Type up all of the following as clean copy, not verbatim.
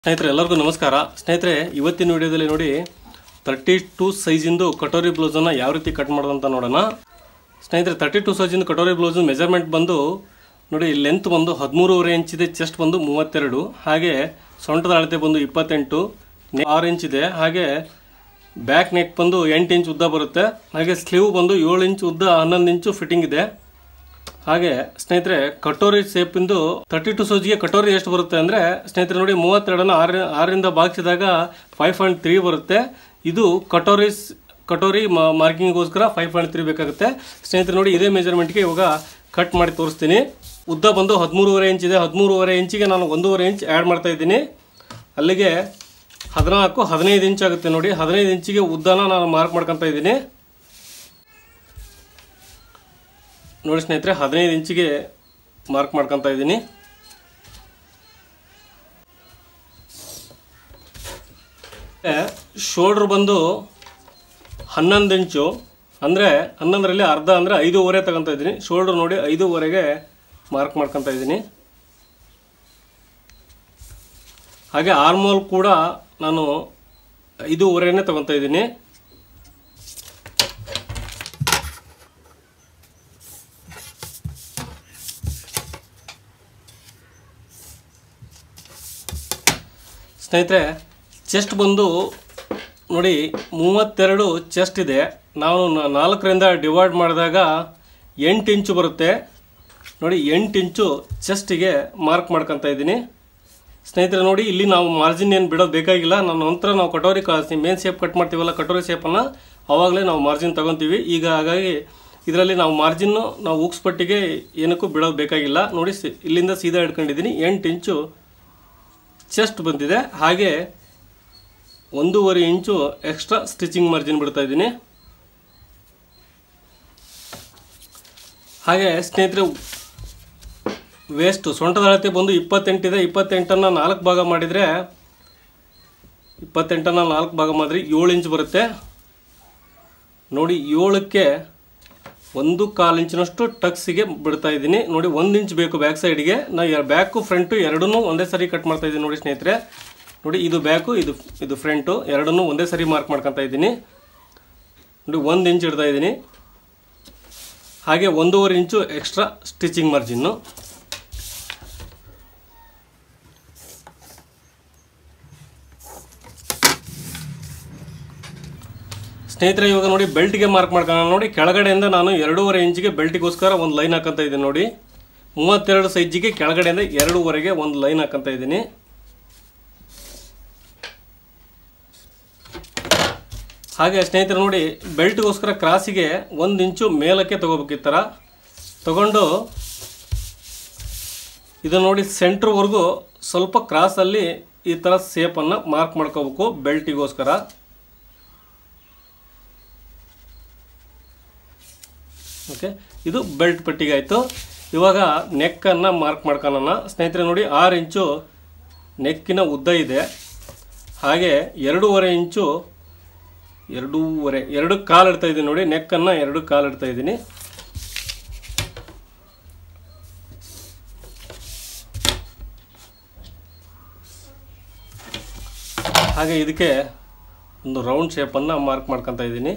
ಸ್ನೇಹಿತರೆ ಎಲ್ಲರಿಗೂ ನಮಸ್ಕಾರ. ಸ್ನೇಹಿತರೆ ಇವತ್ತಿನ ವಿಡಿಯೋದಲ್ಲಿ ನೋಡಿ 32 ಸೈಜಿಂದು ಕಟೋರಿ ಬ್ಲೌಸನ್ನು ಯಾವ ರೀತಿ ಕಟ್ ಮಾಡೋದಂತ ನೋಡೋಣ. ಸ್ನೇಹಿತರೆ 32 ಸೈಜಿಂದು ಕಟೋರಿ ಬ್ಲೌಸ್ ಮೆಜರ್ಮೆಂಟ್ ಬಂದು ನೋಡಿ, ಲೆಂತ್ ಬಂದು 13.5 ಇಂಚ್ ಇದೆ, ಚೆಸ್ಟ್ ಬಂದು 32, ಹಾಗೆ ಸೊಂಟದ ಅಳತೆ ಬಂದು 28, 6 ಇಂಚ್ ಇದೆ, ಹಾಗೆ ಬ್ಯಾಕ್ ನೆಕ್ ಬಂದು 8 ಇಂಚ್ ಉದ್ದ ಬರುತ್ತೆ, ಹಾಗೆ ಸ್ಲೀವ್ ಬಂದು 7 ಇಂಚ್ ಉದ್ದ 11 ಇಂಚು ಫಿಟ್ಟಿಂಗ್ ಇದೆ. ಹಾಗೆ ಸ್ನೇಹಿತರೆ ಕಟೋರಿ ಶೇಪಿಂದು 32 ಸೈಜ್ಗೆ ಕಟೋರಿ ಎಷ್ಟು ಬರುತ್ತೆ ಅಂದರೆ ಸ್ನೇಹಿತರೆ ನೋಡಿ 32ನ್ನು 6ರಿಂದ ಭಾಗಿಸಿದಾಗ 5.3 ಬರುತ್ತೆ. ಇದು ಕಟೋರಿ ಮಾರ್ಕಿಂಗ್ಗೋಸ್ಕರ 5.3 ಬೇಕಾಗುತ್ತೆ. ಸ್ನೇಹಿತರೆ ನೋಡಿ ಇದೇ ಮೆಜರ್ಮೆಂಟ್ಗೆ ಇವಾಗ ಕಟ್ ಮಾಡಿ ತೋರಿಸ್ತೀನಿ. ಉದ್ದ ಬಂದು 13.5 ಇಂಚ್ ಇದೆ, 13.5 ಇಂಚಿಗೆ ನಾನು 1.5 ಇಂಚ್ ಆ್ಯಡ್ ಮಾಡ್ತಾ ಇದ್ದೀನಿ. ಅಲ್ಲಿಗೆ 15 ಇಂಚ್ ಆಗುತ್ತೆ. ನೋಡಿ 15 ಇಂಚಿಗೆ ಉದ್ದನ ನಾನು ಮಾರ್ಕ್ ಮಾಡ್ಕೊತಾ ಇದ್ದೀನಿ. ನೋಡಿ ಸ್ನೇಹಿತರೆ 15 ಇಂಚಿಗೆ ಮಾರ್ಕ್ ಮಾಡ್ಕೊತಾ ಇದ್ದೀನಿ. ಶೋಲ್ಡ್ರ್ ಬಂದು 11 ಇಂಚು, ಅಂದರೆ 11ರಲ್ಲಿ ಅರ್ಧ ಅಂದರೆ 5.5 ತಗೊತಾ ಇದ್ದೀನಿ. ಶೋಲ್ಡ್ರ್ ನೋಡಿ 5.5ಗೆ ಮಾರ್ಕ್ ಮಾಡ್ಕೊತಾ ಇದ್ದೀನಿ. ಹಾಗೆ ಆರ್ಮೋಲ್ ಕೂಡ ನಾನು 5.5ನೇ ತಗೊತಾ ಇದ್ದೀನಿ. ಸ್ನೇಹಿತರೆ ಚೆಸ್ಟ್ ಬಂದು ನೋಡಿ 32 ಚೆಸ್ಟ್ ಇದೆ. ನಾವು 4ರಿಂದ ಡಿವೈಡ್ ಮಾಡಿದಾಗ 8 ಇಂಚು ಬರುತ್ತೆ. ನೋಡಿ 8 ಇಂಚು ಚೆಸ್ಟಿಗೆ ಮಾರ್ಕ್ ಮಾಡ್ಕೊತಾ ಇದ್ದೀನಿ. ಸ್ನೇಹಿತರೆ ನೋಡಿ ಇಲ್ಲಿ ನಾವು ಮಾರ್ಜಿನ್ ಏನು ಬಿಡೋದು ಬೇಕಾಗಿಲ್ಲ. ನಂತರ ನಾವು ಕಟೋರಿ ಮೇನ್ ಶೇಪ್ ಕಟ್ ಮಾಡ್ತೀವಲ್ಲ, ಕಟೋರಿ ಶೇಪನ್ನು ಆವಾಗಲೇ ನಾವು ಮಾರ್ಜಿನ್ ತಗೊತೀವಿ. ಈಗ ಹಾಗಾಗಿ ಇದರಲ್ಲಿ ನಾವು ಮಾರ್ಜಿನ್ನು ನಾವು ಉಕ್ಸ್ ಪಟ್ಟಿಗೆ ಏನಕ್ಕೂ ಬಿಡೋದು ಬೇಕಾಗಿಲ್ಲ. ನೋಡಿ ಇಲ್ಲಿಂದ ಸೀದಾ ಹಿಡ್ಕೊಂಡಿದ್ದೀನಿ. 8 ಇಂಚು ಚೆಸ್ಟ್ ಬಂದಿದೆ, ಹಾಗೆ 1.5 ಇಂಚು ಎಕ್ಸ್ಟ್ರಾ ಸ್ಟಿಚಿಂಗ್ ಮಾರ್ಜಿನ್ ಬಿಡ್ತಾ ಇದ್ದೀನಿ. ಹಾಗೆ ಸ್ನೇಹಿತರೆ ವೇಸ್ಟ್ ಸೊಂಟದ ಅಳತೆ ಬಂದು 28 ಇದೆ. 28ನ್ನು 4 ಭಾಗ ಮಾಡಿದರೆ 7 ಇಂಚ್ ಬರುತ್ತೆ. ನೋಡಿ 7ಕ್ಕೆ 1/4 ಇಂಚಿನಷ್ಟು ಟಕ್ಸಿಗೆ ಬಿಡ್ತಾ ಇದ್ದೀನಿ. ನೋಡಿ 1 ಇಂಚ್ ಬೇಕು ಬ್ಯಾಕ್ ಸೈಡ್ಗೆ. ನಾನು ಬ್ಯಾಕು ಫ್ರಂಟು ಎರಡನ್ನೂ ಒಂದೇ ಸರಿ ಕಟ್ ಮಾಡ್ತಾ ಇದ್ದೀನಿ. ನೋಡಿ ಸ್ನೇಹಿತರೆ ನೋಡಿ ಇದು ಬ್ಯಾಕು ಇದು ಫ್ರಂಟು ಎರಡನ್ನೂ ಒಂದೇ ಸರಿ ಮಾರ್ಕ್ ಮಾಡ್ಕೊತಾ ಇದ್ದೀನಿ. ನೋಡಿ 1 ಇಂಚ್ ಇಡ್ತಾ ಇದ್ದೀನಿ. ಹಾಗೆ 1.5 ಇಂಚು ಎಕ್ಸ್ಟ್ರಾ ಸ್ಟಿಚಿಂಗ್ ಮಾರ್ಜಿನ್ನು. ಸ್ನೇಹಿತರೆ ಇವಾಗ ನೋಡಿ ಬೆಲ್ಟ್ಗೆ ಮಾರ್ಕ್ ಮಾಡ್ಕೊಳ್ಳೋಣ. ನೋಡಿ ಕೆಳಗಡೆಯಿಂದ ನಾನು 2.5 ಇಂಚಿಗೆ ಬೆಲ್ಟಿಗೋಸ್ಕರ ಒಂದು ಲೈನ್ ಹಾಕೋತಾ ಇದ್ದೀನಿ. ನೋಡಿ 32 ಸೈಜಿಗೆ ಕೆಳಗಡೆಯಿಂದ 2.5ಗೆ ಒಂದು ಲೈನ್ ಹಾಕೋತಾ ಇದ್ದೀನಿ. ಹಾಗೆ ಸ್ನೇಹಿತರೆ ನೋಡಿ ಬೆಲ್ಟ್ಗೋಸ್ಕರ ಕ್ರಾಸಿಗೆ 1 ಇಂಚು ಮೇಲಕ್ಕೆ ತಗೋಬೇಕು. ಈ ಥರ ತಗೊಂಡು ಇದು ನೋಡಿ ಸೆಂಟ್ರ್ವರೆಗೂ ಸ್ವಲ್ಪ ಕ್ರಾಸಲ್ಲಿ ಈ ಥರ ಶೇಪನ್ನು ಮಾರ್ಕ್ ಮಾಡ್ಕೋಬೇಕು ಬೆಲ್ಟಿಗೋಸ್ಕರ. ಓಕೆ, ಇದು ಬೆಲ್ಟ್ ಪಟ್ಟಿಗೆ ಆಯಿತು. ಇವಾಗ ನೆಕ್ಕನ್ನು ಮಾರ್ಕ್ ಮಾಡ್ಕೊಳ್ಳೋಣ. ಸ್ನೇಹಿತರೆ ನೋಡಿ 6 ಇಂಚು ನೆಕ್ಕಿನ ಉದ್ದ ಇದೆ, ಹಾಗೆ 2.5 ಇಂಚು 2 ಕಾಲು ಇಡ್ತಾ ಇದ್ದೀನಿ. ನೋಡಿ ನೆಕ್ಕನ್ನು 2 ಕಾಲು ಇಡ್ತಾ ಇದ್ದೀನಿ. ಹಾಗೆ ಇದಕ್ಕೆ ಒಂದು ರೌಂಡ್ ಶೇಪನ್ನು ಮಾರ್ಕ್ ಮಾಡ್ಕೊತಾ ಇದ್ದೀನಿ.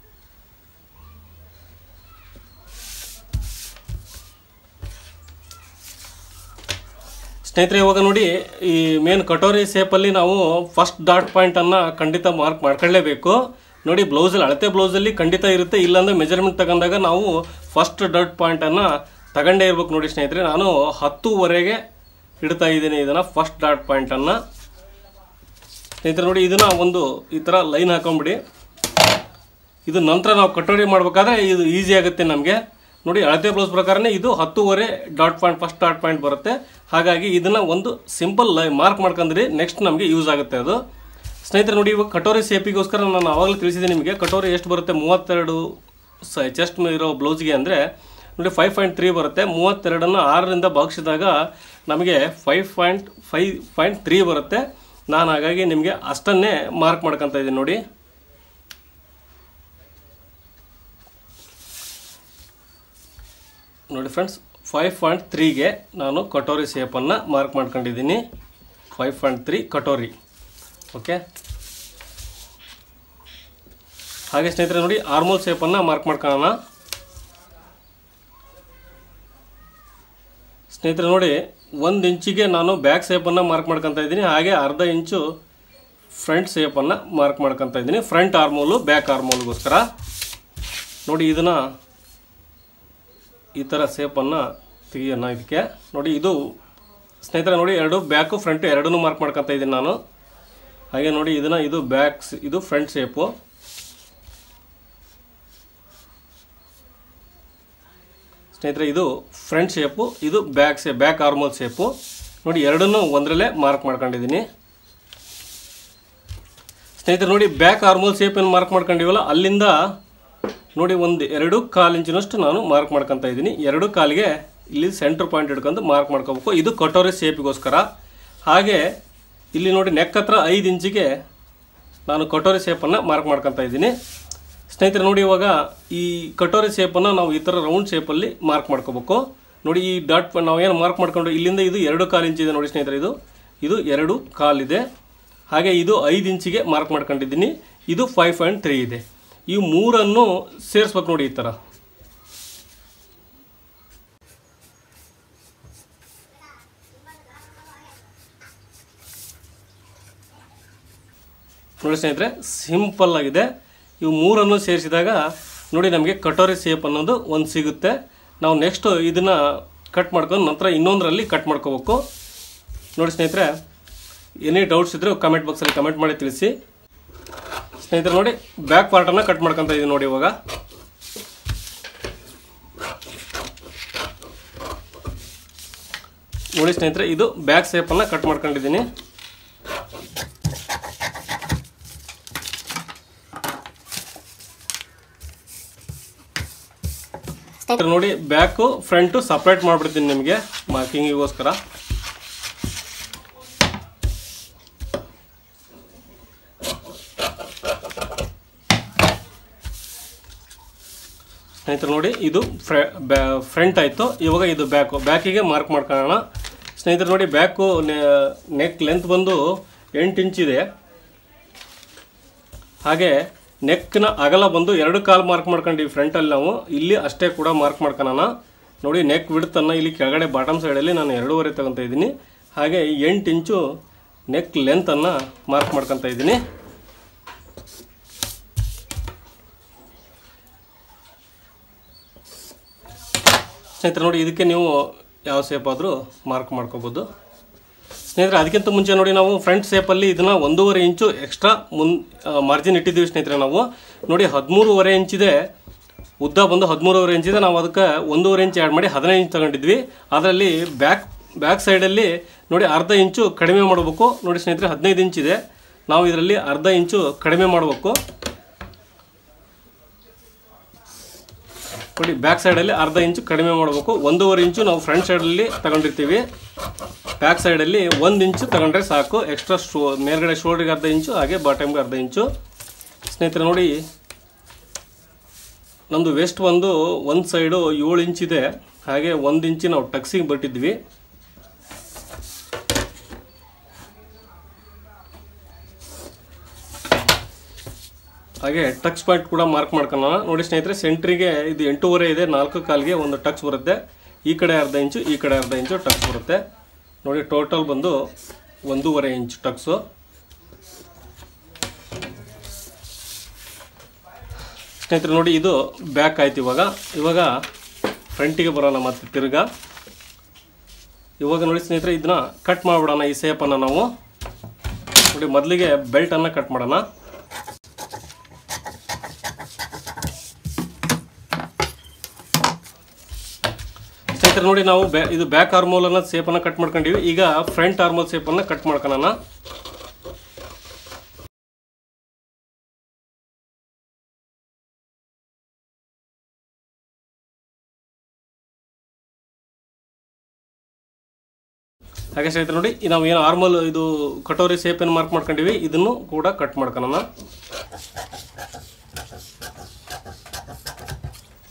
ಸ್ನೇಹಿತರೆ ಇವಾಗ ನೋಡಿ ಈ ಮೇನ್ ಕಟೋರಿ ಶೇಪಲ್ಲಿ ನಾವು ಫಸ್ಟ್ ಡಾಟ್ ಪಾಯಿಂಟನ್ನು ಖಂಡಿತ ಮಾರ್ಕ್ ಮಾಡ್ಕೊಳ್ಳೇಬೇಕು. ನೋಡಿ ಬ್ಲೌಸಲ್ಲಿ ಅಳತೆ ಬ್ಲೌಸಲ್ಲಿ ಖಂಡಿತ ಇರುತ್ತೆ, ಇಲ್ಲಾಂದರೆ ಮೆಜರ್ಮೆಂಟ್ ತಗೊಂಡಾಗ ನಾವು ಫಸ್ಟ್ ಡಾಟ್ ಪಾಯಿಂಟನ್ನು ತಗೊಂಡೇ ಇರ್ಬೇಕು. ನೋಡಿ ಸ್ನೇಹಿತರೆ ನಾನು 10.5ಗೆ ಇಡ್ತಾ ಇದ್ದೀನಿ ಇದನ್ನು ಫಸ್ಟ್ ಡಾಟ್ ಪಾಯಿಂಟನ್ನು. ಸ್ನೇಹಿತರೆ ನೋಡಿ ಇದನ್ನು ಒಂದು ಈ ಥರ ಲೈನ್ ಹಾಕೊಂಬಿಡಿ. ಇದು ನಂತರ ನಾವು ಕಟೋರಿ ಮಾಡಬೇಕಾದ್ರೆ ಇದು ಈಸಿ ಆಗುತ್ತೆ ನಮಗೆ. ನೋಡಿ ಅಳತೆ ಬ್ಲೌಸ್ ಪ್ರಕಾರನೇ ಇದು 10.5 dot point first dot point ಬರುತ್ತೆ. ಹಾಗಾಗಿ ಇದನ್ನು ಒಂದು ಸಿಂಪಲ್ ಮಾರ್ಕ್ ಮಾಡ್ಕೊಂಡ್ರೆ ನೆಕ್ಸ್ಟ್ ನಮಗೆ ಯೂಸ್ ಆಗುತ್ತೆ ಅದು. ಸ್ನೇಹಿತರೆ ನೋಡಿ ಇವಾಗ ಕಟೋರಿ ಶೇಪಿಗೋಸ್ಕರ ನಾನು ಆವಾಗಲೇ ತಿಳಿಸಿದೆ ನಿಮಗೆ. ಕಟೋರಿ ಎಷ್ಟು ಬರುತ್ತೆ 32 ಚೆಸ್ಟ್ ಇರೋ ಬ್ಲೌಸ್ಗೆ ಅಂದರೆ ನೋಡಿ 5.3 ಬರುತ್ತೆ. 32ನ್ನು 6ರಿಂದ ಭಾಗಿಸಿದಾಗ ನಮಗೆ 5.3 ಬರುತ್ತೆ. ನಾನು ಹಾಗಾಗಿ ನಿಮಗೆ ಅಷ್ಟನ್ನೇ ಮಾರ್ಕ್ ಮಾಡ್ಕೊತಾ ಇದ್ದೀನಿ. ನೋಡಿ ನೋಡಿ ಫ್ರೆಂಡ್ಸ್ 5.3ಗೆ ನಾನು ಕಟೋರಿ ಶೇಪನ್ನು ಮಾರ್ಕ್ ಮಾಡ್ಕೊಂಡಿದ್ದೀನಿ. 5.3 ಕಟೋರಿ. ಓಕೆ, ಹಾಗೆ ಸ್ನೇಹಿತರೆ ನೋಡಿ ಆರ್ಮೋಲ್ ಶೇಪನ್ನು ಮಾರ್ಕ್ ಮಾಡ್ಕೊಳ್ಳೋಣ. ಸ್ನೇಹಿತರೆ ನೋಡಿ 1 ಇಂಚಿಗೆ ನಾನು ಬ್ಯಾಕ್ ಶೇಪನ್ನು ಮಾರ್ಕ್ ಮಾಡ್ಕೊತಾ ಇದ್ದೀನಿ, ಹಾಗೆ ಅರ್ಧ ಇಂಚು ಫ್ರಂಟ್ ಶೇಪನ್ನು ಮಾರ್ಕ್ ಮಾಡ್ಕೊತಾ ಇದ್ದೀನಿ. ಫ್ರಂಟ್ ಆರ್ಮೋಲು ಬ್ಯಾಕ್ ಆರ್ಮೋಲ್ಗೋಸ್ಕರ ನೋಡಿ ಇದನ್ನು ಈ ಥರ ಶೇಪನ್ನು ತೆಗಿಯೋಣ. ಇದಕ್ಕೆ ನೋಡಿ ಇದು ಸ್ನೇಹಿತರೆ ನೋಡಿ ಎರಡು ಬ್ಯಾಕು ಫ್ರಂಟು ಎರಡನ್ನೂ ಮಾರ್ಕ್ ಮಾಡ್ಕೊತಾ ಇದ್ದೀನಿ ನಾನು. ಹಾಗೆ ನೋಡಿ ಇದನ್ನು ಇದು ಬ್ಯಾಕ್, ಇದು ಫ್ರಂಟ್ ಶೇಪು. ಸ್ನೇಹಿತರೆ ಇದು ಫ್ರಂಟ್ ಶೇಪು, ಇದು ಬ್ಯಾಕ್ ಆರ್ಮೋಲ್ ಶೇಪು. ನೋಡಿ ಎರಡನ್ನೂ ಒಂದರಲ್ಲೇ ಮಾರ್ಕ್ ಮಾಡ್ಕೊಂಡಿದ್ದೀನಿ. ಸ್ನೇಹಿತರೆ ನೋಡಿ ಬ್ಯಾಕ್ ಆರ್ಮೋಲ್ ಶೇಪ್ ಏನು ಮಾರ್ಕ್ ಮಾಡ್ಕೊಂಡಿವಲ್ಲ ಅಲ್ಲಿಂದ ನೋಡಿ 1-2 ಕಾಲು ಇಂಚಿನಷ್ಟು ನಾನು ಮಾರ್ಕ್ ಮಾಡ್ಕೊತಾ ಇದ್ದೀನಿ. 2 ಕಾಲಿಗೆ ಇಲ್ಲಿ ಸೆಂಟರ್ ಪಾಯಿಂಟ್ ಹಿಡ್ಕೊಂಡು ಮಾರ್ಕ್ ಮಾಡ್ಕೋಬೇಕು. ಇದು ಕಟೋರಿ ಶೇಪಿಗೋಸ್ಕರ. ಹಾಗೆ ಇಲ್ಲಿ ನೋಡಿ ನೆಕ್ ಹತ್ರ 5 ಇಂಚಿಗೆ ನಾನು ಕಟೋರಿ ಶೇಪನ್ನು ಮಾರ್ಕ್ ಮಾಡ್ಕೊತಾ ಇದ್ದೀನಿ. ಸ್ನೇಹಿತರೆ ನೋಡಿ ಇವಾಗ ಈ ಕಟೋರಿ ಶೇಪನ್ನು ನಾವು ಈ ಥರ ರೌಂಡ್ ಶೇಪಲ್ಲಿ ಮಾರ್ಕ್ ಮಾಡ್ಕೋಬೇಕು. ನೋಡಿ ಈ ಡಾಟ್ ನಾವು ಏನು ಮಾರ್ಕ್ ಮಾಡ್ಕೊಂಡು ಇಲ್ಲಿಂದ ಇದು 2 ಕಾಲು ಇಂಚಿದೆ ನೋಡಿ ಸ್ನೇಹಿತರೆ, ಇದು 2 ಕಾಲಿದೆ. ಹಾಗೆ ಇದು 5 ಇಂಚಿಗೆ ಮಾರ್ಕ್ ಮಾಡ್ಕೊಂಡಿದ್ದೀನಿ. ಇದು 5.3 ಇದೆ. ಈ ಮೂರನ್ನು ಸೇರಿಸ್ಬೇಕು ನೋಡಿ ಈ ಥರ. ನೋಡಿ ಸ್ನೇಹಿತರೆ ಸಿಂಪಲ್ ಆಗಿದೆ. ಇವು ಮೂರನ್ನು ಸೇರಿಸಿದಾಗ ನೋಡಿ ನಮಗೆ ಕಟೋರಿ ಶೇಪ್ ಅನ್ನೋದು ಒಂದು ಸಿಗುತ್ತೆ. ನಾವು ನೆಕ್ಸ್ಟ್ ಇದನ್ನು ಕಟ್ ಮಾಡ್ಕೊಂಡು ನಂತರ ಇನ್ನೊಂದರಲ್ಲಿ ಕಟ್ ಮಾಡ್ಕೋಬೇಕು. ನೋಡಿ ಸ್ನೇಹಿತರೆ ಏನೇ ಡೌಟ್ಸ್ ಇದ್ದರೆ ಕಮೆಂಟ್ ಬಾಕ್ಸಲ್ಲಿ ಕಮೆಂಟ್ ಮಾಡಿ ತಿಳಿಸಿ. ಸ್ನೇಹಿತರೆ ನೋಡಿ ಬ್ಯಾಕ್ ಪಾರ್ಟನ್ನು ಕಟ್ ಮಾಡ್ಕೊತಾ ಇದ್ದೀನಿ ನೋಡಿ ಇವಾಗ. ನೋಡಿ ಸ್ನೇಹಿತರೆ ಇದು ಬ್ಯಾಕ್ ಶೇಪನ್ನು ಕಟ್ ಮಾಡ್ಕೊಂಡಿದ್ದೀನಿ. ನೋಡಿ ಬ್ಯಾಕು ಫ್ರಂಟು ಸಪ್ರೇಟ್ ಮಾಡಿಬಿಡ್ತೀನಿ ನಿಮಗೆ ಮಾರ್ಕಿಂಗಿಗೋಸ್ಕರ. ಸ್ನೇಹಿತರೆ ನೋಡಿ ಇದು ಫ್ರಂಟ್ ಆಯಿತು. ಇವಾಗ ಇದು ಬ್ಯಾಕಿಗೆ ಮಾರ್ಕ್ ಮಾಡ್ಕೊಳ್ಳೋಣ. ಸ್ನೇಹಿತರೆ ನೋಡಿ ಬ್ಯಾಕು ನೆಕ್ ಲೆಂತ್ ಬಂದು 8 ಇಂಚಿದೆ. ಹಾಗೆ ನೆಕ್ನ ಅಗಲ ಬಂದು 2 ಕಾಲು ಮಾರ್ಕ್ ಮಾಡ್ಕೊಂಡಿವಿ ಫ್ರಂಟಲ್ಲಿ ನಾವು. ಇಲ್ಲಿ ಅಷ್ಟೇ ಕೂಡ ಮಾರ್ಕ್ ಮಾಡ್ಕೊಳ್ಳೋಣ. ನೋಡಿ ನೆಕ್ ವಿಡ್ತನ್ನು ಇಲ್ಲಿ ಕೆಳಗಡೆ ಬಾಟಮ್ ಸೈಡಲ್ಲಿ ನಾನು 2.5 ತಗೊತಾ ಇದ್ದೀನಿ. ಹಾಗೆ 8 ಇಂಚು ನೆಕ್ ಲೆಂತನ್ನು ಮಾರ್ಕ್ ಮಾಡ್ಕೊತಾ ಇದ್ದೀನಿ. ಸ್ನೇಹಿತರೆ ನೋಡಿ ಇದಕ್ಕೆ ನೀವು ಯಾವ ಶೇಪ್ ಆದರೂ ಮಾರ್ಕ್ ಮಾಡ್ಕೋಬೋದು. ಸ್ನೇಹಿತರೆ ಅದಕ್ಕಿಂತ ಮುಂಚೆ ನೋಡಿ ನಾವು ಫ್ರಂಟ್ ಶೇಪಲ್ಲಿ ಇದನ್ನು 1.5 ಇಂಚು ಎಕ್ಸ್ಟ್ರಾ ಮಾರ್ಜಿನ್ ಇಟ್ಟಿದ್ದೀವಿ ಸ್ನೇಹಿತರೆ. ನಾವು ನೋಡಿ 13.5 ಇಂಚಿದೆ ಉದ್ದ ಬಂದು 13.5 ಇಂಚಿದೆ. ನಾವು ಅದಕ್ಕೆ 1.5 ಇಂಚ್ ಆ್ಯಡ್ ಮಾಡಿ 15 ಇಂಚ್ ತಗೊಂಡಿದ್ವಿ. ಅದರಲ್ಲಿ ಬ್ಯಾಕ್ ಸೈಡಲ್ಲಿ ನೋಡಿ ಅರ್ಧ ಇಂಚು ಕಡಿಮೆ ಮಾಡಬೇಕು. ನೋಡಿ ಸ್ನೇಹಿತರೆ 15 ಇಂಚಿದೆ, ನಾವು ಇದರಲ್ಲಿ ಅರ್ಧ ಇಂಚು ಕಡಿಮೆ ಮಾಡಬೇಕು. ನೋಡಿ ಬ್ಯಾಕ್ ಸೈಡಲ್ಲಿ ಅರ್ಧ ಇಂಚು ಕಡಿಮೆ ಮಾಡಬೇಕು. 1.5 ಇಂಚು ನಾವು ಫ್ರಂಟ್ ಸೈಡಲ್ಲಿ ತಗೊಂಡಿರ್ತೀವಿ. ಬ್ಯಾಕ್ ಸೈಡಲ್ಲಿ 1 ಇಂಚು ತಗೊಂಡ್ರೆ ಸಾಕು. ಎಕ್ಸ್ಟ್ರಾ ಮೇಲ್ಗಡೆ ಶೋಲ್ಡ್ರಿಗೆ ಅರ್ಧ ಇಂಚು, ಹಾಗೆ ಬಾಟಮ್ಗೆ ಅರ್ಧ ಇಂಚು. ಸ್ನೇಹಿತರೆ ನೋಡಿ ನಮ್ಮದು ವೆಸ್ಟ್ ಬಂದು ಒಂದು ಸೈಡು 7 ಇಂಚಿದೆ. ಹಾಗೆ 1 ಇಂಚು ನಾವು ಟಕ್ಸಿಗೆ ಬಿಟ್ಟಿದ್ವಿ. ಹಾಗೆ ಟಕ್ಸ್ ಪಾಯಿಂಟ್ ಕೂಡ ಮಾರ್ಕ್ ಮಾಡ್ಕೊಳ್ಳೋಣ. ನೋಡಿ ಸ್ನೇಹಿತರೆ ಸೆಂಟ್ರಿಗೆ ಇದು 8.5 ಇದೆ, 4 ಕಾಲಿಗೆ ಒಂದು ಟಕ್ಸ್ ಬರುತ್ತೆ. ಈ ಕಡೆ ಅರ್ಧ ಇಂಚು, ಈ ಕಡೆ ಅರ್ಧ ಇಂಚು ಟಕ್ಸ್ ಬರುತ್ತೆ. ನೋಡಿ ಟೋಟಲ್ ಬಂದು 1.5 ಇಂಚು ಟಕ್ಸು. ಸ್ನೇಹಿತರೆ ನೋಡಿ ಇದು ಬ್ಯಾಕ್ ಆಯ್ತು. ಇವಾಗ ಫ್ರಂಟಿಗೆ ಬರೋಣ ಮತ್ತೆ ತಿರ್ಗಾ. ಇವಾಗ ನೋಡಿ ಸ್ನೇಹಿತರೆ ಇದನ್ನ ಕಟ್ ಮಾಡಿಬಿಡೋಣ ಈ ಶೇಪನ್ನು ನಾವು. ನೋಡಿ ಮೊದಲಿಗೆ ಬೆಲ್ಟನ್ನು ಕಟ್ ಮಾಡೋಣ. ಸ್ನೇಹಿತರೆ ನೋಡಿ ನಾವು ಇದು ಬ್ಯಾಕ್ ಆರ್ಮೋಲನ್ನು ಶೇಪನ್ನು ಕಟ್ ಮಾಡ್ಕೊಂಡಿವಿ. ಈಗ ಫ್ರಂಟ್ ಆರ್ಮೋಲ್ ಶೇಪನ್ನು ಕಟ್ ಮಾಡ್ಕೊಳ್ಳೋಣ. ಹಾಗೆ ಸ್ನೇಹಿತರೆ ನೋಡಿ ನಾವು ಏನು ಆರ್ಮೋಲ್ ಇದು ಕಟೋರಿ ಶೇಪ್ ಏನು ಮಾರ್ಕ್ ಮಾಡ್ಕೊಂಡಿವಿ ಇದನ್ನು ಕೂಡ ಕಟ್ ಮಾಡ್ಕೊಳ್ಳೋಣ.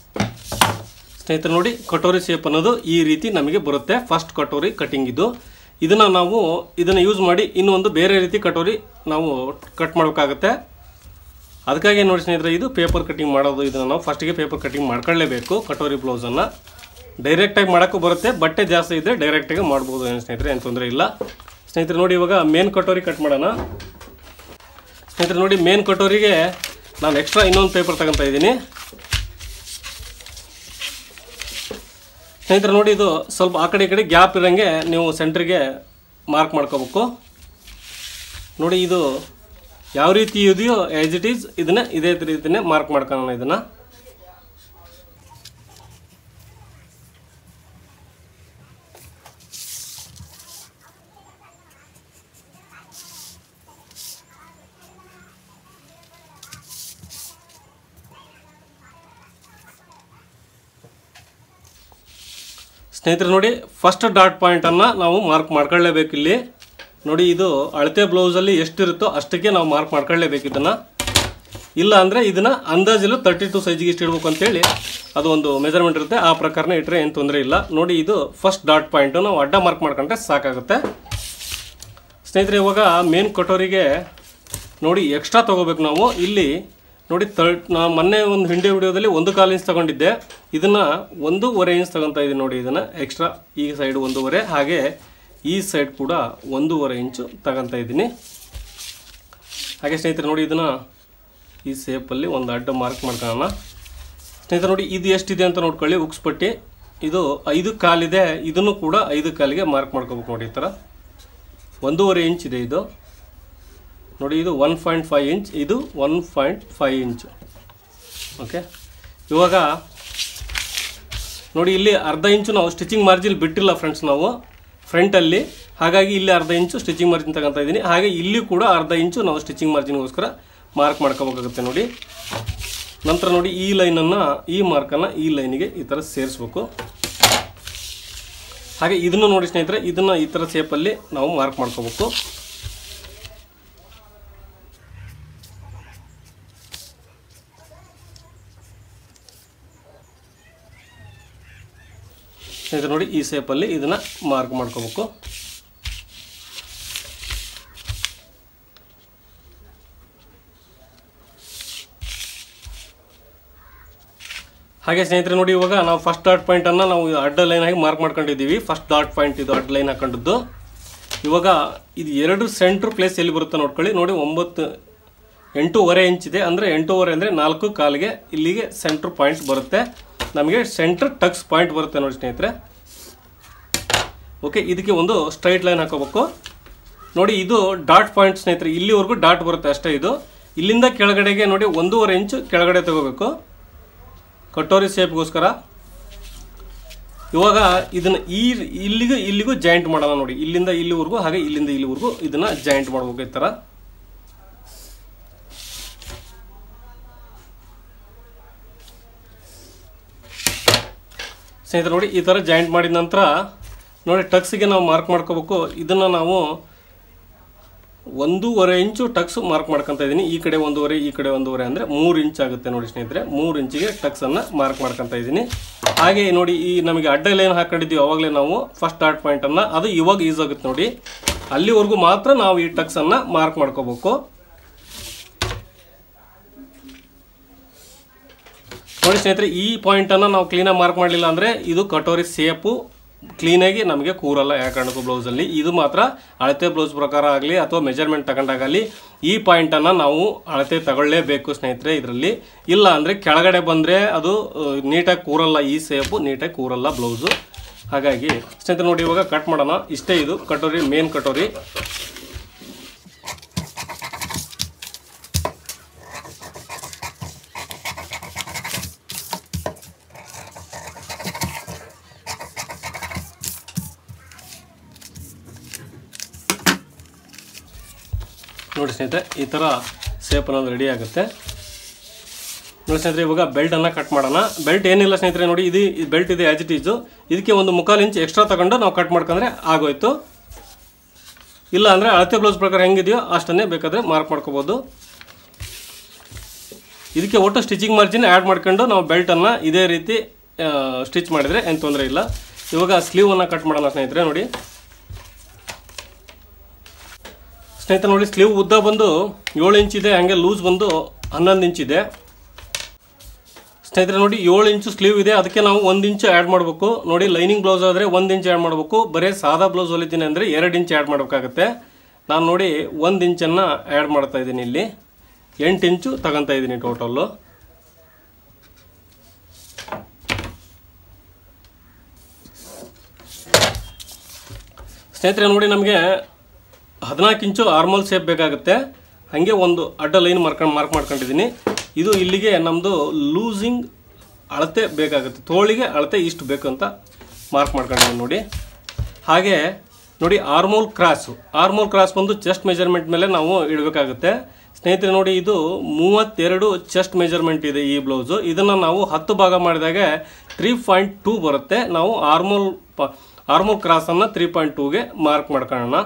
ಸ್ನೇಹಿತರೆ ನೋಡಿ ಕಟೋರಿ ಶೇಪ್ ಅನ್ನೋದು ಈ ರೀತಿ ನಮಗೆ ಬರುತ್ತೆ. ಫಸ್ಟ್ ಕಟೋರಿ ಕಟಿಂಗ್ ಇದು. ಇದನ್ನು ಯೂಸ್ ಮಾಡಿ ಇನ್ನೊಂದು ಬೇರೆ ರೀತಿ ಕಟೋರಿ ನಾವು ಕಟ್ ಮಾಡಬೇಕಾಗುತ್ತೆ. ಅದಕ್ಕಾಗಿ ನೋಡಿ ಸ್ನೇಹಿತರೆ, ಇದು ಪೇಪರ್ ಕಟಿಂಗ್ ಮಾಡೋದು. ಇದನ್ನು ನಾವು ಫಸ್ಟಿಗೆ ಪೇಪರ್ ಕಟಿಂಗ್ ಮಾಡ್ಕೊಳ್ಳೇಬೇಕು. ಕಟೋರಿ ಬ್ಲೌಸನ್ನು ಡೈರೆಕ್ಟಾಗಿ ಮಾಡೋಕ್ಕೂ ಬರುತ್ತೆ, ಬಟ್ಟೆ ಜಾಸ್ತಿ ಇದ್ದರೆ ಡೈರೆಕ್ಟಾಗಿ ಮಾಡ್ಬೋದು ಏನು ಸ್ನೇಹಿತರೆ, ಏನು ತೊಂದರೆ ಇಲ್ಲ. ಸ್ನೇಹಿತರೆ ನೋಡಿ, ಇವಾಗ ಮೇನ್ ಕಟೋರಿ ಕಟ್ ಮಾಡೋಣ. ಸ್ನೇಹಿತರೆ ನೋಡಿ, ಮೇನ್ ಕಟೋರಿಗೆ ನಾನು ಎಕ್ಸ್ಟ್ರಾ ಇನ್ನೊಂದು ಪೇಪರ್ ತಗೊತಾ ಇದ್ದೀನಿ. ಸ್ನೇಹಿತರೆ ನೋಡಿ, ಇದು ಸ್ವಲ್ಪ ಆ ಕಡೆ ಈ ಕಡೆ ಗ್ಯಾಪ್ ಇರೋಂಗೆ ನೀವು ಸೆಂಟ್ರಿಗೆ ಮಾರ್ಕ್ ಮಾಡ್ಕೋಬೇಕು. ನೋಡಿ, ಇದು ಯಾವ ರೀತಿ ಇದೆಯೋ ಆ್ಯಸ್ ಇಟ್ ಈಸ್ ಇದನ್ನೇ ಇದೇ ರೀತಿಯೇ ಮಾರ್ಕ್ ಮಾಡ್ಕೊಳ್ಳೋಣ ಇದನ್ನು. ಸ್ನೇಹಿತರೆ ನೋಡಿ, ಫಸ್ಟ್ ಡಾಟ್ ಪಾಯಿಂಟನ್ನು ನಾವು ಮಾರ್ಕ್ ಮಾಡ್ಕೊಳ್ಳೇಬೇಕು. ಇಲ್ಲಿ ನೋಡಿ, ಇದು ಅಳತೆ ಬ್ಲೌಸಲ್ಲಿ ಎಷ್ಟಿರುತ್ತೋ ಅಷ್ಟಕ್ಕೆ ನಾವು ಮಾರ್ಕ್ ಮಾಡ್ಕೊಳ್ಳೇಬೇಕು ಇದನ್ನು. ಇಲ್ಲ ಅಂದರೆ ಇದನ್ನು ಅಂದಾಜಲ್ಲಿ 32 ಸೈಜಿಗೆ ಇಷ್ಟು ಇಡಬೇಕು ಅಂತೇಳಿ ಅದು ಒಂದು ಮೆಜರ್ಮೆಂಟ್ ಇರುತ್ತೆ, ಆ ಪ್ರಕಾರನೇ ಇಟ್ಟರೆ ಏನು ತೊಂದರೆ ಇಲ್ಲ. ನೋಡಿ, ಇದು ಫಸ್ಟ್ ಡಾಟ್ ಪಾಯಿಂಟು ನಾವು ಅಡ್ಡ ಮಾರ್ಕ್ ಮಾಡ್ಕೊಂಡ್ರೆ ಸಾಕಾಗುತ್ತೆ. ಸ್ನೇಹಿತರೆ, ಇವಾಗ ಮೇನ್ ಕಟೋರಿಗೆ ನೋಡಿ ಎಕ್ಸ್ಟ್ರಾ ತೊಗೋಬೇಕು ನಾವು. ಇಲ್ಲಿ ನೋಡಿ, ನಾನು ಮೊನ್ನೆ ಒಂದು ಹಿಂದೆ ವಿಡಿಯೋದಲ್ಲಿ 1/4 ಇಂಚ್ ತೊಗೊಂಡಿದ್ದೆ. ಇದನ್ನು 1.5 ಇಂಚ್ ತೊಗೊತಾ ಇದ್ದೀನಿ. ನೋಡಿ, ಇದನ್ನು ಎಕ್ಸ್ಟ್ರಾ ಈ ಸೈಡ್ 1.5, ಹಾಗೆ ಈ ಸೈಡ್ ಕೂಡ 1.5 ಇಂಚು ತಗೊತಾ ಇದ್ದೀನಿ. ಹಾಗೆ ಸ್ನೇಹಿತರೆ ನೋಡಿ, ಇದನ್ನು ಈ ಶೇಪಲ್ಲಿ ಒಂದು ಅಡ್ಡ ಮಾರ್ಕ್ ಮಾಡ್ಕೊಳ್ಳೋಣ. ಸ್ನೇಹಿತರೆ ನೋಡಿ, ಇದು ಎಷ್ಟಿದೆ ಅಂತ ನೋಡ್ಕೊಳ್ಳಿ. ಉಕ್ಸ್ ಪಟ್ಟಿ ಇದು 5 ಕಾಲಿದೆ, ಇದನ್ನು ಕೂಡ 5 ಕಾಲಿಗೆ ಮಾರ್ಕ್ ಮಾಡ್ಕೋಬೇಕು. ನೋಡಿ, ಈ ಥರ 1.5 ಇಂಚ್ ಇದೆ ಇದು. ನೋಡಿ, ಇದು 1.5 ಇಂಚ್, ಇದು 1.5 ಇಂಚು. ಓಕೆ, ಇವಾಗ ನೋಡಿ, ಇಲ್ಲಿ ಅರ್ಧ ಇಂಚು ನಾವು ಸ್ಟಿಚಿಂಗ್ ಮಾರ್ಜಿನ್ ಬಿಟ್ಟಿಲ್ಲ ಫ್ರೆಂಡ್ಸ್ ನಾವು ಫ್ರಂಟಲ್ಲಿ, ಹಾಗಾಗಿ ಇಲ್ಲಿ ಅರ್ಧ ಇಂಚು ಸ್ಟಿಚಿಂಗ್ ಮಾರ್ಜಿನ್ ತಗೊತಾ ಇದ್ದೀನಿ. ಹಾಗೆ ಇಲ್ಲಿ ಕೂಡ ಅರ್ಧ ಇಂಚು ನಾವು ಸ್ಟಿಚಿಂಗ್ ಮಾರ್ಜಿನ್ಗೋಸ್ಕರ ಮಾರ್ಕ್ ಮಾಡ್ಕೋಬೇಕಾಗುತ್ತೆ. ನೋಡಿ, ನಂತರ ನೋಡಿ, ಈ ಲೈನನ್ನು ಈ ಮಾರ್ಕನ್ನು ಈ ಲೈನಿಗೆ ಈ ಥರ ಸೇರಿಸ್ಬೇಕು. ಹಾಗೆ ಇದನ್ನು ನೋಡಿ ಸ್ನೇಹಿತರೆ, ಇದನ್ನು ಈ ಥರ ಶೇಪಲ್ಲಿ ನಾವು ಮಾರ್ಕ್ ಮಾಡ್ಕೋಬೇಕು. ಸ್ನೇಹಿತರೆ ನೋಡಿ, ಈ ಶೇಪಲ್ಲಿ ಇದನ್ನು ಮಾರ್ಕ್ ಮಾಡ್ಕೋಬೇಕು. ಹಾಗೆ ಸ್ನೇಹಿತರೆ ನೋಡಿ, ಇವಾಗ ನಾವು ಫಸ್ಟ್ ಡಾಟ್ ಪಾಯಿಂಟನ್ನು ನಾವು ಅಡ್ಡ ಲೈನ್ ಆಗಿ ಮಾರ್ಕ್ ಮಾಡ್ಕೊಂಡಿದ್ದೀವಿ. ಫಸ್ಟ್ ಡಾಟ್ ಪಾಯಿಂಟ್ ಇದು ಅಡ್ಡ ಲೈನ್ ಹಾಕೊಂಡಿದ್ದು. ಇವಾಗ ಇದು 2 ಸೆಂಟ್ರ್ ಪ್ಲೇಸ್ ಎಲ್ಲಿ ಬರುತ್ತೆ ನೋಡ್ಕೊಳ್ಳಿ. ನೋಡಿ, 8.5 ಇಂಚ್ ಇದೆ, ಅಂದರೆ 8.5 ಅಂದರೆ 4 ಕಾಲಿಗೆ ಇಲ್ಲಿಗೆ ಸೆಂಟ್ರ್ ಪಾಯಿಂಟ್ ಬರುತ್ತೆ. ನಮಗೆ ಸೆಂಟ್ರ್ ಟಕ್ಸ್ ಪಾಯಿಂಟ್ ಬರುತ್ತೆ ನೋಡಿ ಸ್ನೇಹಿತರೆ. ಓಕೆ, ಇದಕ್ಕೆ ಒಂದು ಸ್ಟ್ರೈಟ್ ಲೈನ್ ಹಾಕೋಬೇಕು. ನೋಡಿ, ಇದು ಡಾಟ್ ಪಾಯಿಂಟ್ ಸ್ನೇಹಿತರೆ, ಇಲ್ಲಿವರೆಗೂ ಡಾಟ್ ಬರುತ್ತೆ ಅಷ್ಟೇ. ಇದು ಇಲ್ಲಿಂದ ಕೆಳಗಡೆಗೆ ನೋಡಿ 1.5 ಇಂಚು ಕೆಳಗಡೆ ತಗೋಬೇಕು ಕಟೋರಿ ಶೇಪ್ಗೋಸ್ಕರ. ಇವಾಗ ಇದನ್ನು ಇಲ್ಲಿಗೂ ಜಾಯಿಂಟ್ ಮಾಡೋಣ. ನೋಡಿ, ಇಲ್ಲಿಂದ ಇಲ್ಲಿವರೆಗೂ ಹಾಗೆ ಇಲ್ಲಿಂದ ಇಲ್ಲಿವರೆಗೂ ಇದನ್ನು ಜಾಯಿಂಟ್ ಮಾಡಬೇಕು ಈ ಥರ. ಸ್ನೇಹಿತರೆ ನೋಡಿ, ಈ ಥರ ಜಾಯಿಂಟ್ ಮಾಡಿದ ನಂತರ ನೋಡಿ, ಟಕ್ಸಿಗೆ ನಾವು ಮಾರ್ಕ್ ಮಾಡ್ಕೋಬೇಕು. ಇದನ್ನು ನಾವು 1.5 ಇಂಚು ಟಕ್ಸ್ ಮಾರ್ಕ್ ಮಾಡ್ಕೊತಾ ಇದ್ದೀನಿ. ಈ ಕಡೆ 1.5, ಈ ಕಡೆ 1.5 ಅಂದರೆ 3 ಇಂಚ್ ಆಗುತ್ತೆ ನೋಡಿ ಸ್ನೇಹಿತರೆ. 3 ಇಂಚಿಗೆ ಟಕ್ಸನ್ನು ಮಾರ್ಕ್ ಮಾಡ್ಕೊತಾ ಇದ್ದೀನಿ. ಹಾಗೆ ನೋಡಿ, ಈ ನಮಗೆ ಅಡ್ಡ ಲೈನ್ ಹಾಕೊಂಡಿದ್ದೀವಿ ಅವಾಗಲೇ ನಾವು ಫಸ್ಟ್ ಡಾಟ್ ಪಾಯಿಂಟನ್ನು, ಅದು ಇವಾಗ ಯೂಸ್ ಆಗುತ್ತೆ ನೋಡಿ. ಅಲ್ಲಿವರೆಗೂ ಮಾತ್ರ ನಾವು ಈ ಟಕ್ಸನ್ನು ಮಾರ್ಕ್ ಮಾಡ್ಕೋಬೇಕು. ನೋಡಿ ಸ್ನೇಹಿತರೆ, ಈ ಪಾಯಿಂಟನ್ನು ನಾವು ಕ್ಲೀನಾಗಿ ಮಾರ್ಕ್ ಮಾಡಲಿಲ್ಲ ಅಂದರೆ ಇದು ಕಟೋರಿ ಶೇಪು ಕ್ಲೀನಾಗಿ ನಮಗೆ ಕೂರಲ್ಲ. ಯಾಕಂದ್ರೆ ಬ್ಲೌಸಲ್ಲಿ ಇದು ಮಾತ್ರ ಅಳತೆ ಬ್ಲೌಸ್ ಪ್ರಕಾರ ಆಗಲಿ ಅಥವಾ ಮೆಜರ್ಮೆಂಟ್ ತಗೊಂಡಾಗಲಿ ಈ ಪಾಯಿಂಟನ್ನು ನಾವು ಅಳತೆ ತಗೊಳ್ಳೇಬೇಕು ಸ್ನೇಹಿತರೆ ಇದರಲ್ಲಿ. ಇಲ್ಲ ಅಂದರೆ ಕೆಳಗಡೆ ಬಂದರೆ ಅದು ನೀಟಾಗಿ ಕೂರಲ್ಲ, ಈ ಶೇಪು ನೀಟಾಗಿ ಕೂರಲ್ಲ ಬ್ಲೌಸು. ಹಾಗಾಗಿ ಸ್ನೇಹಿತರೆ ನೋಡಿ, ಇವಾಗ ಕಟ್ ಮಾಡೋಣ. ಇಷ್ಟೇ ಇದು ಕಟೋರಿ, ಮೇನ್ ಕಟೋರಿ. ನೋಡಿ ಸ್ನೇಹಿತರೆ, ಈ ಥರ ಶೇಪ್ ಅನ್ನೋದು ರೆಡಿ ಆಗುತ್ತೆ. ನೋಡಿ ಸ್ನೇಹಿತರೆ, ಇವಾಗ ಬೆಲ್ಟನ್ನು ಕಟ್ ಮಾಡೋಣ. ಬೆಲ್ಟ್ ಏನಿಲ್ಲ ಸ್ನೇಹಿತರೆ, ನೋಡಿ ಇದು ಬೆಲ್ಟ್ ಇದೆ ಆ್ಯಸ್ ಇಟ್ ಈಸು. ಇದಕ್ಕೆ 1/4 ಇಂಚ್ ಎಕ್ಸ್ಟ್ರಾ ತಗೊಂಡು ನಾವು ಕಟ್ ಮಾಡ್ಕೊಂಡ್ರೆ ಆಗೋಯ್ತು. ಇಲ್ಲ ಅಂದರೆ ಅಳತೆ ಬ್ಲೌಸ್ ಪ್ರಕಾರ ಹೆಂಗಿದೆಯೋ ಅಷ್ಟನ್ನೇ ಬೇಕಾದರೆ ಮಾರ್ಕ್ ಮಾಡ್ಕೋಬೋದು. ಇದಕ್ಕೆ ಒಟ್ಟು ಸ್ಟಿಚಿಂಗ್ ಮಾರ್ಜಿನ್ ಆ್ಯಡ್ ಮಾಡ್ಕೊಂಡು ನಾವು ಬೆಲ್ಟನ್ನು ಇದೇ ರೀತಿ ಸ್ಟಿಚ್ ಮಾಡಿದರೆ ಏನು ತೊಂದರೆ ಇಲ್ಲ. ಇವಾಗ ಸ್ಲೀವನ್ನು ಕಟ್ ಮಾಡೋಣ ಸ್ನೇಹಿತರೆ. ನೋಡಿ, ಸ್ನೇಹಿತರೆ ನೋಡಿ ಸ್ಲೀವ್ ಉದ್ದ ಬಂದು 7 ಇಂಚ್ ಇದೆ, ಹಾಗೆ ಲೂಸ್ ಬಂದು 11 ಇಂಚ್ ಇದೆ. ಸ್ನೇಹಿತರೆ ನೋಡಿ 7 ಇಂಚು ಸ್ಲೀವ್ ಇದೆ, ಅದಕ್ಕೆ ನಾವು 1 ಇಂಚು ಆ್ಯಡ್ ಮಾಡಬೇಕು. ನೋಡಿ ಲೈನಿಂಗ್ ಬ್ಲೌಸ್ ಆದರೆ 1 ಇಂಚ್ ಆ್ಯಡ್ ಮಾಡಬೇಕು, ಬರೀ ಸಾದಾ ಬ್ಲೌಸ್ ಹೊಲಿತೀನಿ ಅಂದರೆ 2 ಇಂಚ್ ಆ್ಯಡ್ ಮಾಡಬೇಕಾಗತ್ತೆ. ನಾನು ನೋಡಿ 1 ಇಂಚನ್ನು ಆ್ಯಡ್ ಮಾಡ್ತಾ ಇದ್ದೀನಿ. ಇಲ್ಲಿ 8 ಇಂಚು ತಗೊತಾ ಇದ್ದೀನಿ ಟೋಟಲ್ಲು. ಸ್ನೇಹಿತರೆ ನೋಡಿ ನಮಗೆ 14 ಇಂಚು ಆರ್ಮೋಲ್ ಶೇಪ್ ಬೇಕಾಗುತ್ತೆ. ಹಾಗೆ ಒಂದು ಅಡ್ಡ ಲೈನ್ ಮಾರ್ಕ್ ಮಾಡ್ಕೊಂಡಿದ್ದೀನಿ. ಇದು ಇಲ್ಲಿಗೆ ನಮ್ಮದು ಲೂಸಿಂಗ್ ಅಳತೆ ಬೇಕಾಗುತ್ತೆ, ತೋಳಿಗೆ ಅಳತೆ ಇಷ್ಟು ಬೇಕು ಅಂತ ಮಾರ್ಕ್ ಮಾಡ್ಕೊಂಡಿದ್ದೀನಿ ನೋಡಿ. ಹಾಗೆ ನೋಡಿ ಆರ್ಮೋಲ್ ಕ್ರಾಸ್ ಬಂದು ಚೆಸ್ಟ್ ಮೆಜರ್ಮೆಂಟ್ ಮೇಲೆ ನಾವು ಇಡಬೇಕಾಗುತ್ತೆ. ಸ್ನೇಹಿತರೆ ನೋಡಿ ಇದು 32 ಚೆಸ್ಟ್ ಮೆಜರ್ಮೆಂಟ್ ಇದೆ ಈ ಬ್ಲೌಸು. ಇದನ್ನು ನಾವು 10 ಭಾಗ ಮಾಡಿದಾಗ 3.2 ಬರುತ್ತೆ. ನಾವು ಆರ್ಮೋಲ್ ಕ್ರಾಸನ್ನು 3.2ಗೆ ಮಾರ್ಕ್ ಮಾಡ್ಕೊಳ್ಳೋಣ.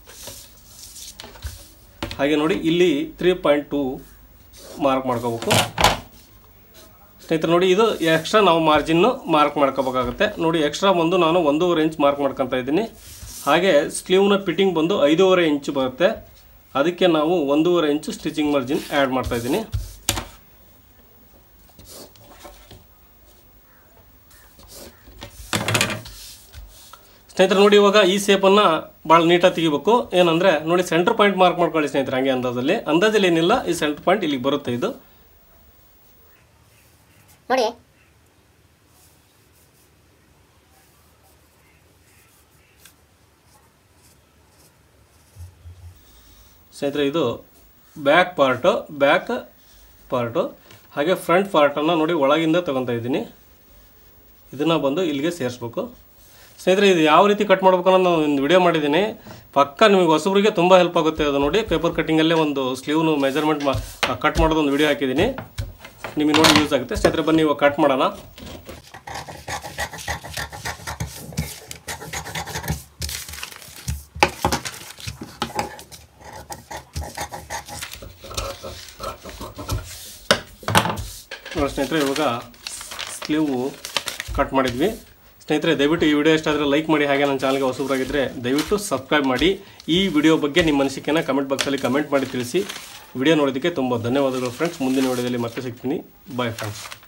ಹಾಗೆ ನೋಡಿ ಇಲ್ಲಿ 3.2 ಮಾರ್ಕ್ ಮಾಡ್ಕೋಬೇಕು. ಸ್ನೇಹಿತರೆ ನೋಡಿ ಇದು ಎಕ್ಸ್ಟ್ರಾ ನಾವು ಮಾರ್ಜಿನ್ನು ಮಾರ್ಕ್ ಮಾಡ್ಕೋಬೇಕಾಗುತ್ತೆ. ನೋಡಿ ಎಕ್ಸ್ಟ್ರಾ ಬಂದು ನಾನು 1.5 ಇಂಚ್ ಮಾರ್ಕ್ ಮಾಡ್ಕೊತಾ ಇದ್ದೀನಿ. ಹಾಗೆ ಸ್ಲೀವ್ನ ಫಿಟ್ಟಿಂಗ್ ಬಂದು 5.5 ಇಂಚು ಬರುತ್ತೆ, ಅದಕ್ಕೆ ನಾವು 1.5 ಇಂಚು ಸ್ಟಿಚಿಂಗ್ ಮಾರ್ಜಿನ್ ಆ್ಯಡ್ ಮಾಡ್ತಾ ಇದ್ದೀನಿ. ಸ್ನೇಹಿತರೆ ನೋಡಿ ಇವಾಗ ಈ ಶೇಪನ್ನು ಭಾಳ ನೀಟಾಗಿ ತೆಗಿಬೇಕು. ಏನಂದರೆ ನೋಡಿ ಸೆಂಟರ್ ಪಾಯಿಂಟ್ ಮಾರ್ಕ್ ಮಾಡ್ಕೊಳ್ಳಿ ಸ್ನೇಹಿತರೆ. ಹಂಗೆ ಅಂದಾಜಲ್ಲಿ ಏನಿಲ್ಲ, ಈ ಸೆಂಟರ್ ಪಾಯಿಂಟ್ ಇಲ್ಲಿಗೆ ಬರುತ್ತೆ. ಇದು ನೋಡಿ ಸ್ನೇಹಿತರೆ ಇದು ಬ್ಯಾಕ್ ಪಾರ್ಟು ಹಾಗೆ ಫ್ರಂಟ್ ಪಾರ್ಟನ್ನು ನೋಡಿ ಒಳಗಿಂದ ತಗೊತಾ ಇದ್ದೀನಿ. ಇದನ್ನು ಬಂದು ಇಲ್ಲಿಗೆ ಸೇರಿಸ್ಬೇಕು. ಸ್ನೇಹಿತರೆ ಇದು ಯಾವ ರೀತಿ ಕಟ್ ಮಾಡಬೇಕು ಅನ್ನೋದು ನಾನು ಒಂದು ವಿಡಿಯೋ ಮಾಡಿದ್ದೀನಿ, ಪಕ್ಕ ನಿಮಗೆ ಹೊಸಬರಿಗೆ ತುಂಬ ಹೆಲ್ಪ್ ಆಗುತ್ತೆ. ಅದು ನೋಡಿ ಪೇಪರ್ ಕಟ್ಟಿಂಗಲ್ಲೇ ಒಂದು ಸ್ಲೀವ್ನು ಮೆಜರ್ಮೆಂಟ್ ಕಟ್ ಮಾಡೋದು ಒಂದು ವಿಡಿಯೋ ಹಾಕಿದ್ದೀನಿ, ನಿಮಗೆ ನೋಡಿ ಯೂಸ್ ಆಗುತ್ತೆ. ಸ್ನೇಹಿತರೆ ಬನ್ನಿ ಇವಾಗ ಕಟ್ ಮಾಡೋಣ. ನೋಡಿ ಸ್ನೇಹಿತರೆ ಇವಾಗ ಸ್ಲೀವ್ ಕಟ್ ಮಾಡಿದ್ವಿ. ಸ್ನೇಹಿತರೆ ದಯವಿಟ್ಟು ಈ ವಿಡಿಯೋ ಇಷ್ಟ ಆದರೆ ಲೈಕ್ ಮಾಡಿ, ಹಾಗೆ ನನ್ನ ಚಾನಲ್ಗೆ ಹೊಸಬರಾಗಿದ್ದರೆ ದಯವಿಟ್ಟು ಸಬ್ಸ್ಕ್ರೈಬ್ ಮಾಡಿ. ಈ ವಿಡಿಯೋ ಬಗ್ಗೆ ನಿಮ್ಮ ಅನಿಸಿಕೆನ ಕಮೆಂಟ್ ಬಾಕ್ಸಲ್ಲಿ ಕಮೆಂಟ್ ಮಾಡಿ ತಿಳಿಸಿ. ವಿಡಿಯೋ ನೋಡೋದಕ್ಕೆ ತುಂಬ ಧನ್ಯವಾದಗಳು ಫ್ರೆಂಡ್ಸ್. ಮುಂದಿನ ವಿಡಿಯೋದಲ್ಲಿ ಮತ್ತೆ ಸಿಗ್ತೀನಿ. Bye friends.